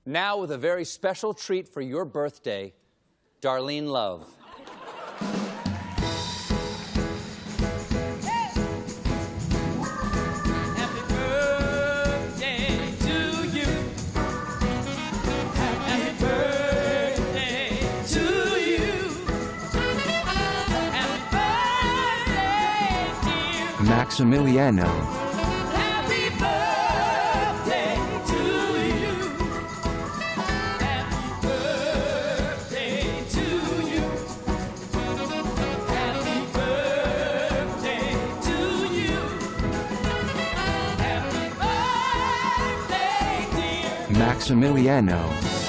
Now with a very special treat for your birthday, Darlene Love. Maximiliano. Happy birthday to you. Happy birthday to you. Happy birthday to you. Happy birthday, dear Maximiliano.